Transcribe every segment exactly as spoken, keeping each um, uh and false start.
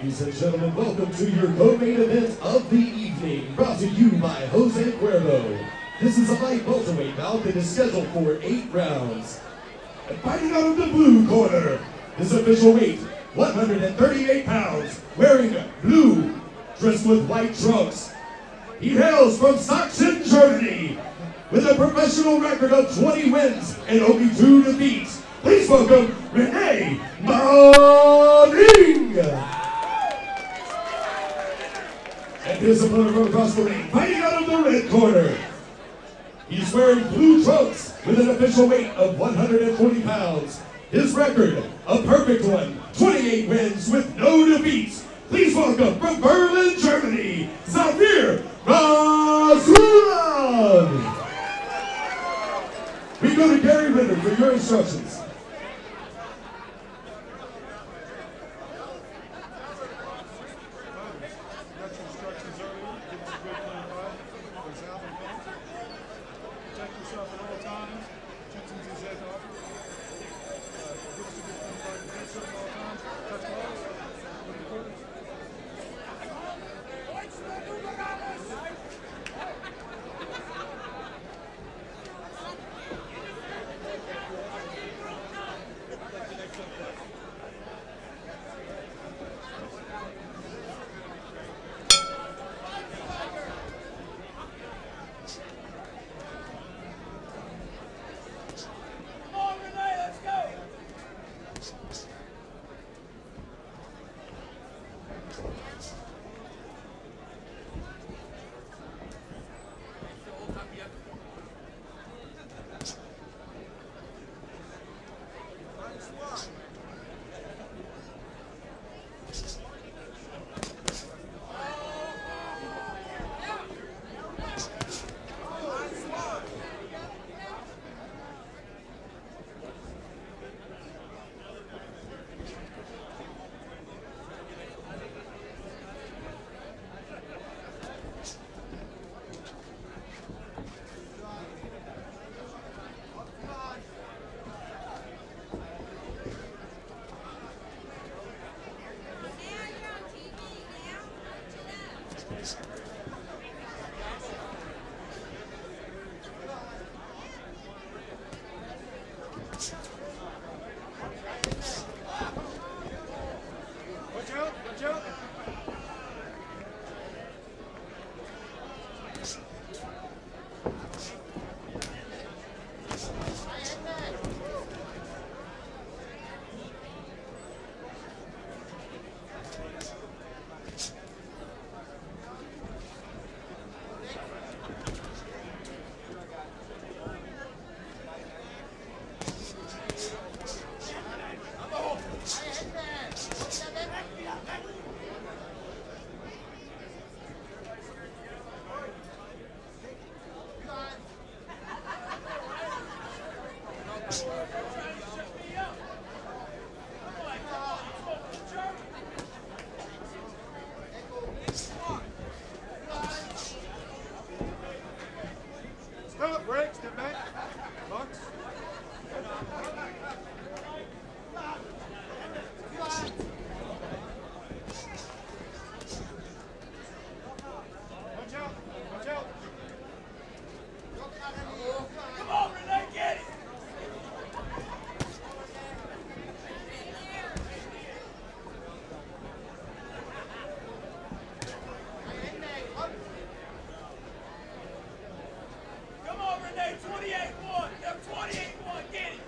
Ladies and gentlemen, welcome to your co-main event of the evening, brought to you by Jose Cuervo. This is a light welterweight bout that is scheduled for eight rounds. And fighting out of the blue corner, his official weight, one hundred thirty-eight pounds, wearing blue, dressed with white trunks. He hails from Sachsen, Germany, with a professional record of twenty wins and only two defeats. Please welcome René Mahling! And his opponent from across the ring, fighting out of the red corner. He's wearing blue trunks with an official weight of one hundred forty pounds. His record, a perfect one, twenty-eight wins with no defeats. Please welcome from Berlin, Germany, Zapir Rasulov! We go to Gary Ritter for your instructions. Protect yourself at all times. Schützen Sie sich auf. Give us a good thing by defense at all times. Touch balls. Watch out, watch out. Stop, break, step back, box. Watch out, watch out. Come on, René, get it! Come on, René, twenty-eight one. They're twenty-eight one. Get it.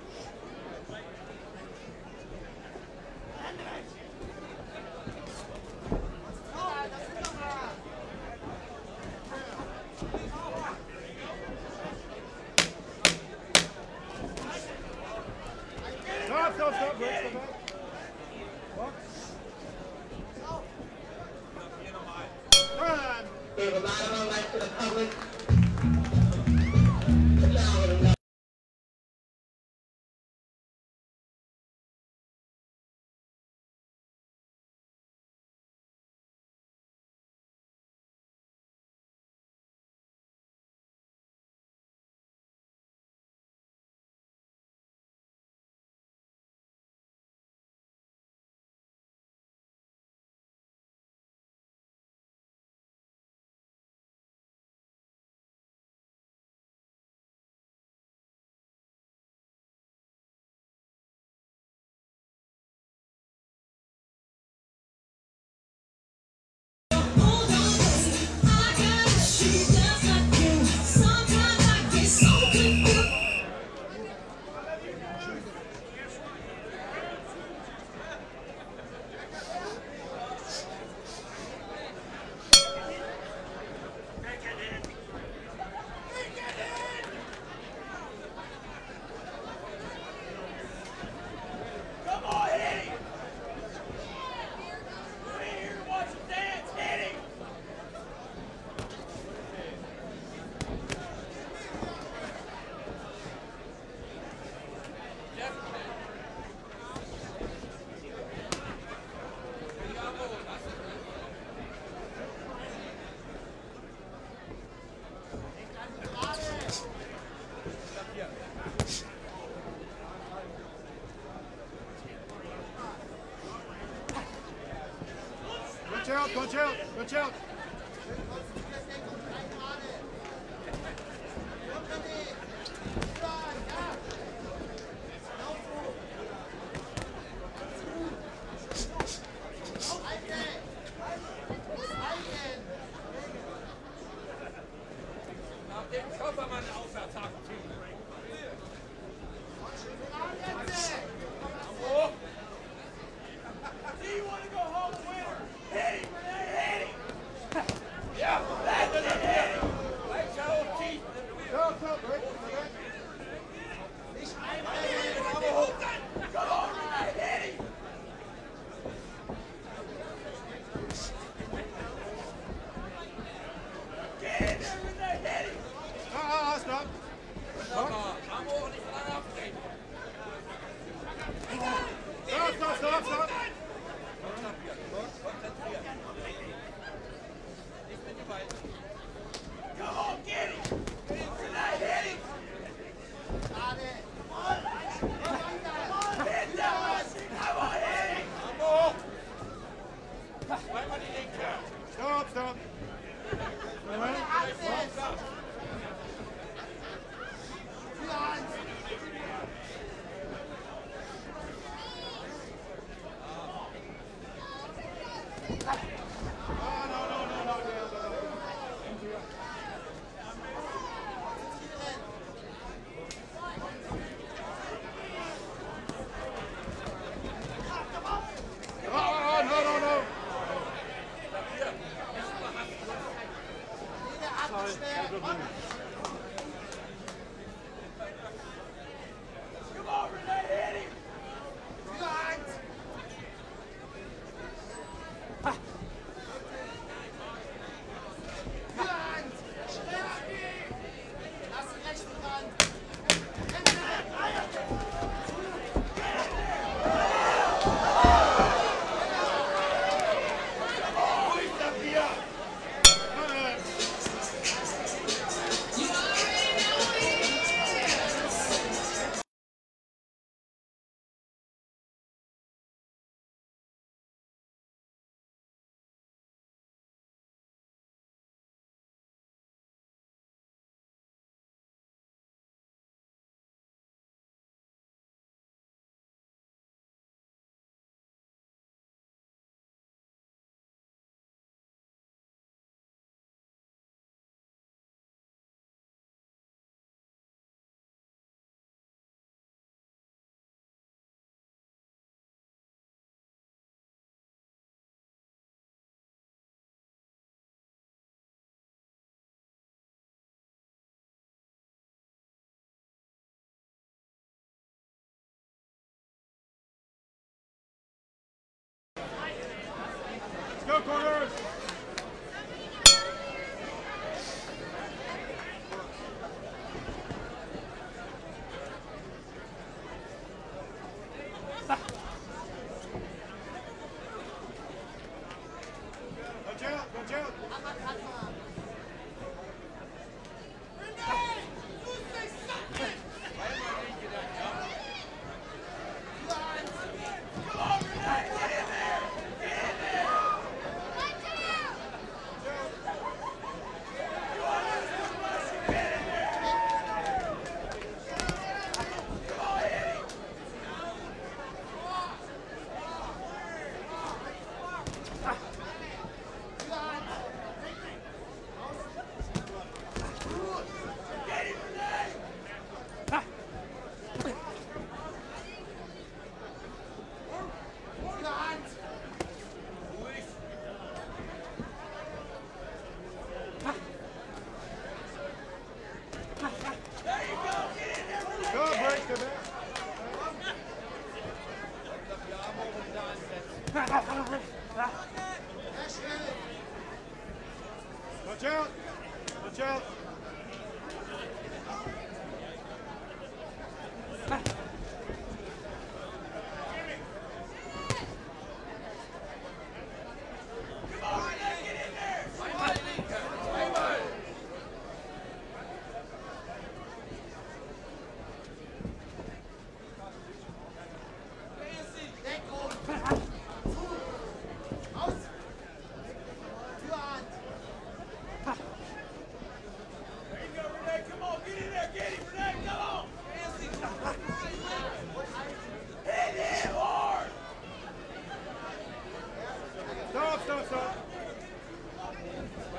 Stop, stop, stop, break, step back. Box. Run. Gave a lot of our life to the public. Punch out, punch out, punch out. Go corners! Watch out, watch out! René! You say something! Come on, René! Get in there! Get in there! Watch out! You want to lose this much? Get in there! Come on, hit him! Get him, René! There you go! Get in there, René! Go, break the back. Watch out! Watch out! Come on, René! Get in there!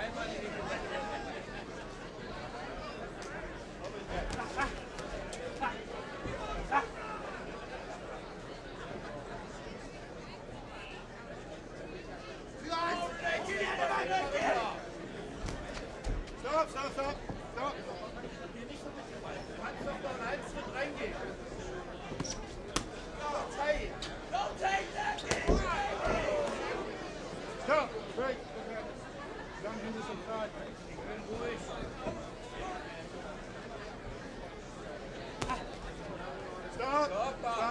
Stop, stop, stop, stop. Kannst doch noch einen halben Schritt reingehen. Don't take Don't take that! Stop, break. Dann sind es im Tag. Schön ruhig. Stop, stop. Stop.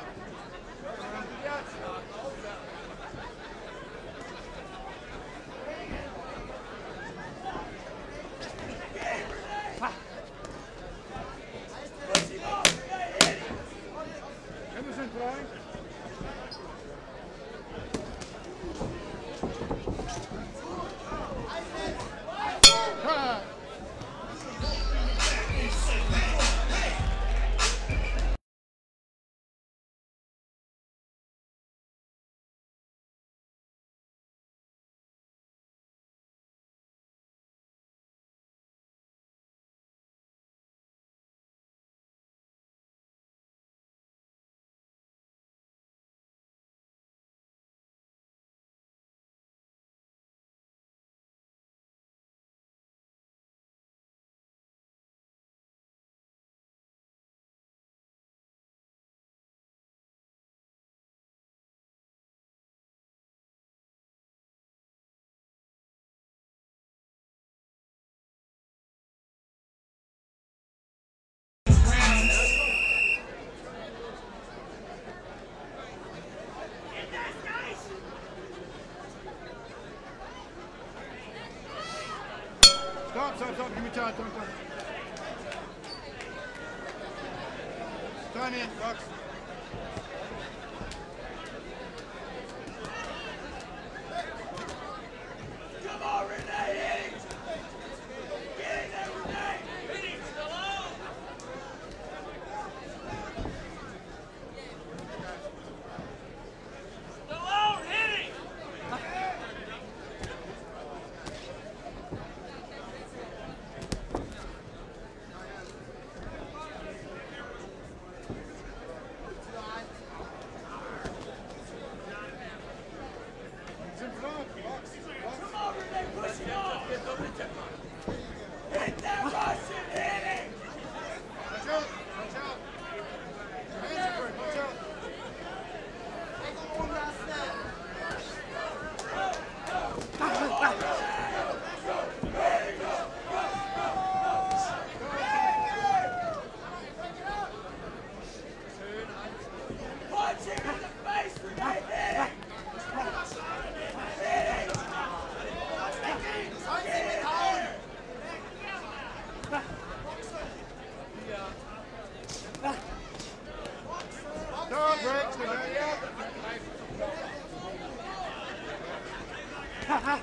Henderson trying. Try. Stop, stop, stop. Give me time. Time, time. Time in, box. Come on, Renee, hit it! Get in there, Renee! Hit him, Stallone! Stallone, hit him! It's in front, box. Box. Come on, Renee, push him off! Hit that Russian, hit him! Watch out, watch out. Hands are free, watch out. Punch him in the face, Renee, hit him! Stop, break. Stay back.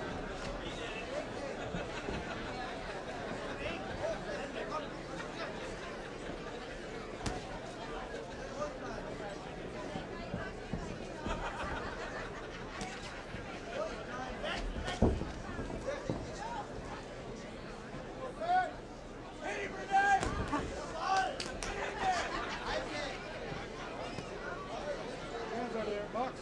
Hands out there, box.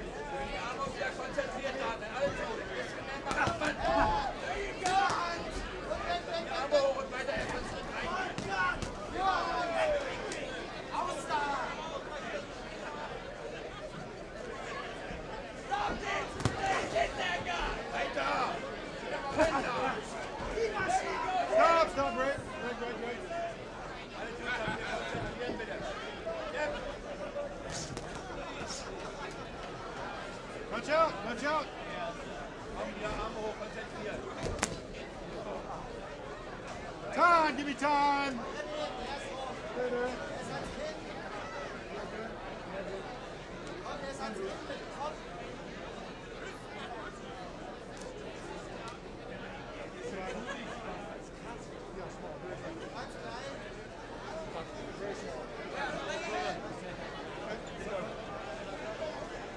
Stop, stop, break. Break, break, break. Punch out, punch out. Time, give me time. Stay there.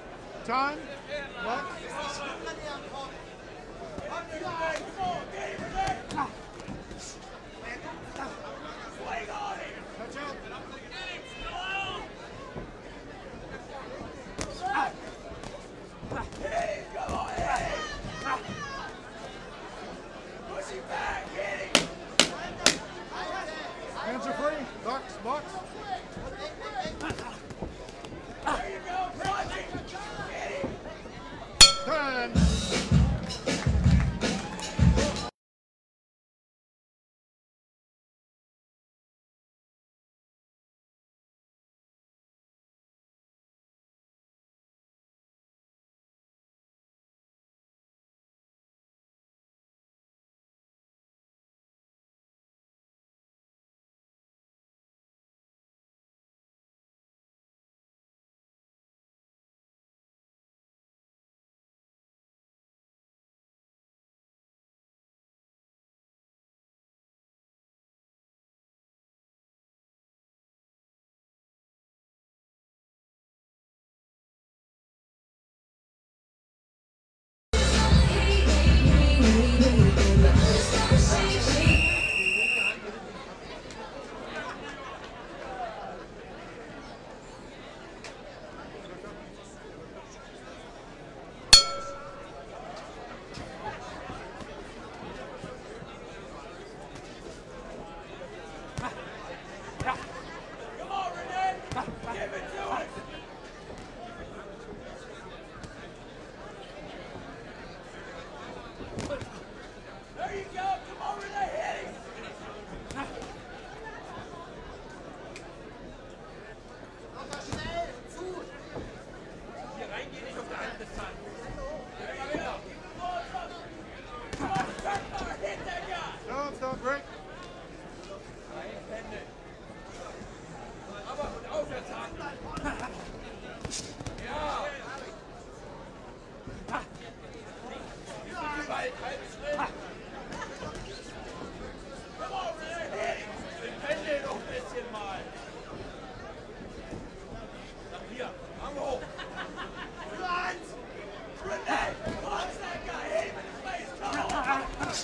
Time. What? Come on, get him, Hands are free. Box, box. There you go, punching. Get him. Time. Come on, Renee. Give it to us. There you go. Come on, Renee. Hit him. Hier reingehen, nicht auf der Hand des Zahn. There you go. Keep the ball up. Come on, Tucker. Hit that guy. Stop, stop, break. Einhändig. Aber und aufwärts haben. Ja. Nicht weit, halb Schritt. Come on, Renee. Hit him. Den Pendel noch ein bisschen mal. Nach hier. Arm hoch. Front. Renee. Punch that guy. Hit him in his face. Come on.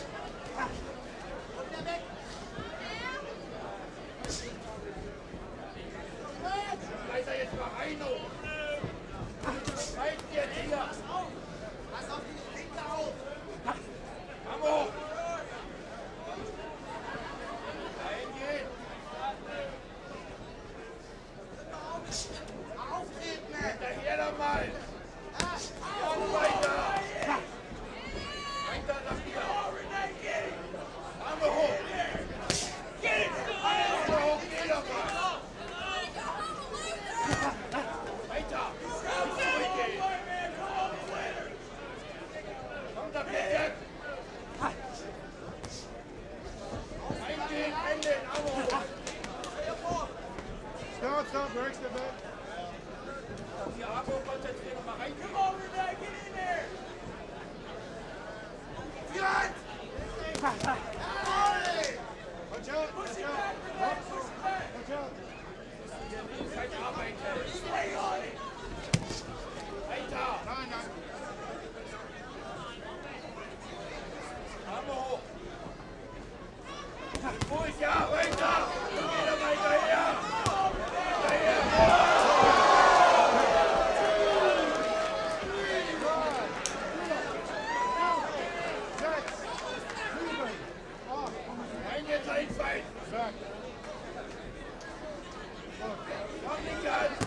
Schmeiß er jetzt mal rein, oh. Schmeiß jetzt hier. Pass auf die Finger auf. Arm hoch. Reingehen. Auftreten. Hinterher doch mal. Ja, weiter. Weiter nach hier. Arme hoch. Arme hoch, geh doch mal. Weiter. Zurückgehen. Komm da bitte. Eingehen, Ende, Arme hoch. Stop, stop, break, step back. Die Arme hoch, konzentrieren mal rein. Come on, Renee, get in there. Front. Watch out, Push watch it out. back, Renee. Push it back. Watch out. Keine Arbeit. Swing on it. Weiter. Nein, nein. Arme hoch. Ruhig, ja, weiter. Geh doch weiter her. Hinterher. Sechs, sieben, acht. Rein jetzt einfallen. Back. Komm nicht an.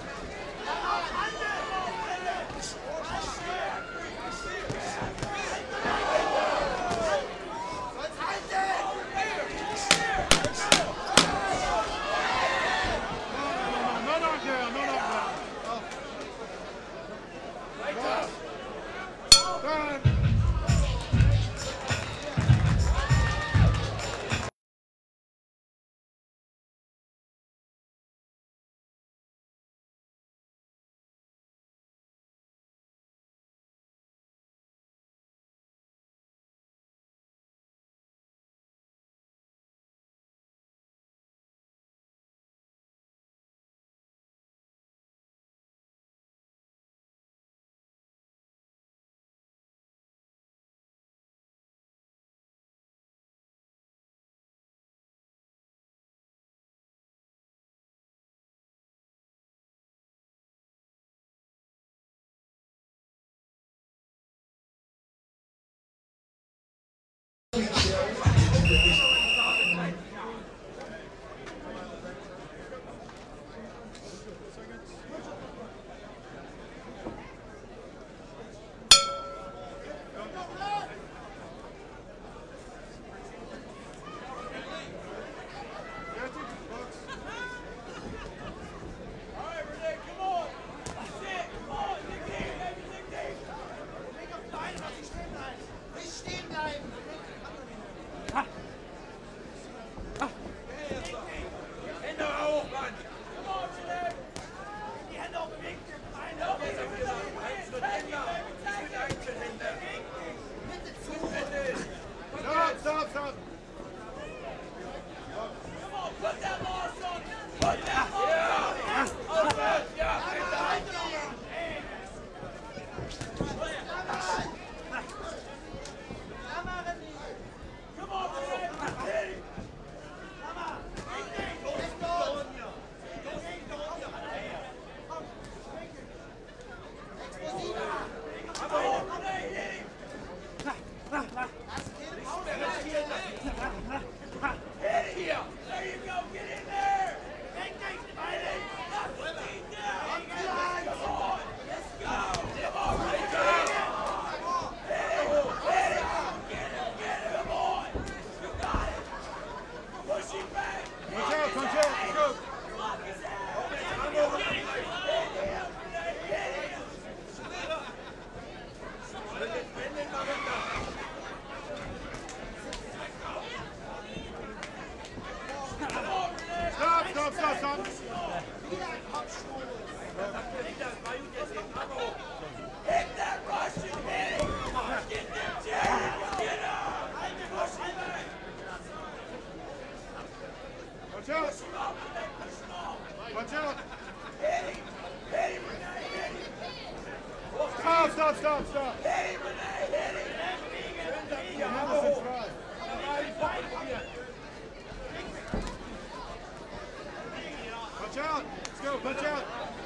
punch out.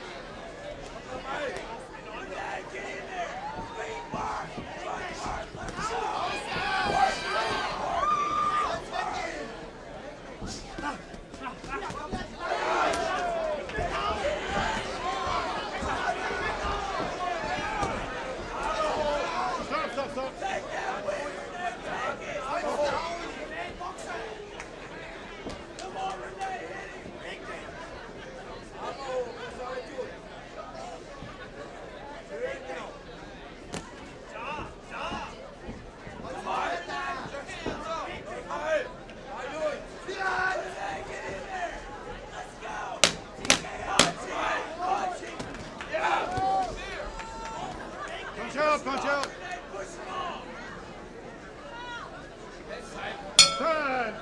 Punch out, punch out. Time.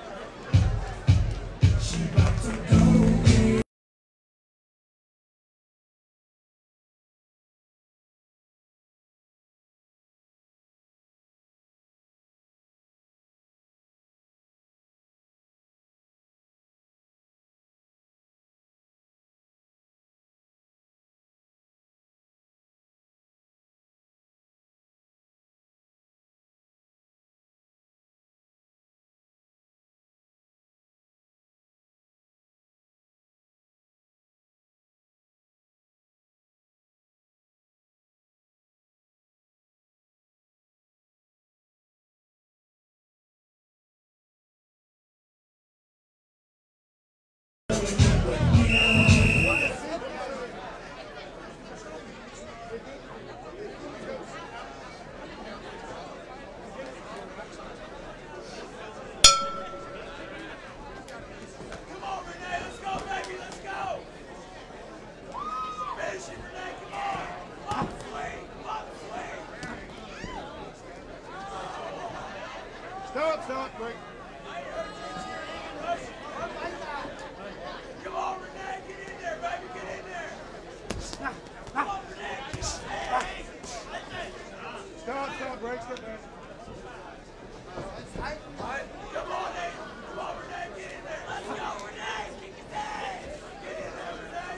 Stop, stop, break. Come on, Renee, get in there, baby, get in there. Come on, Renee, get in there. Stop, stop, break, step back. Come on, Nate. Come on, Renee, get in there. Let's go, Renee. Kick his ass. Get in there, Renee.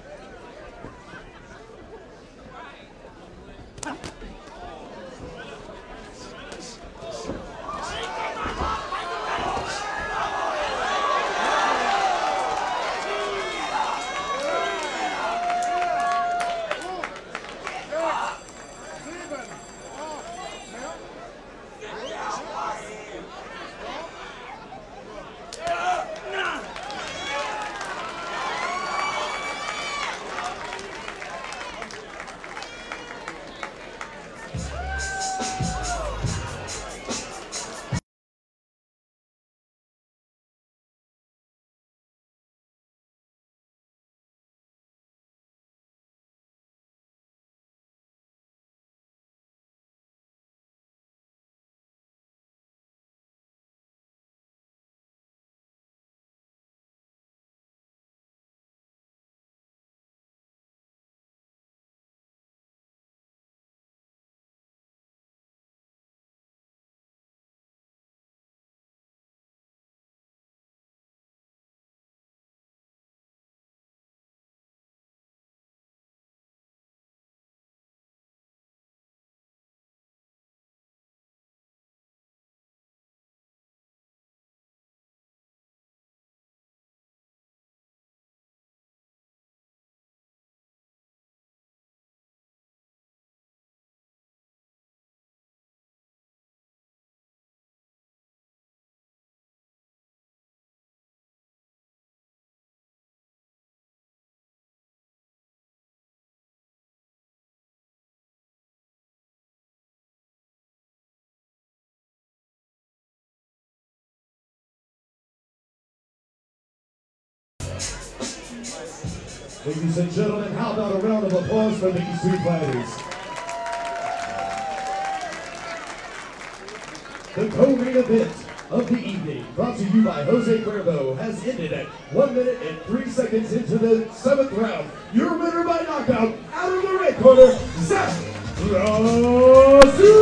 Ladies and gentlemen, how about a round of applause for these two fighters? The co-main event of the evening, brought to you by Jose Cuervo, has ended at one minute and three seconds into the seventh round. Your winner by knockout, out of the red corner, Zapir Rasulov.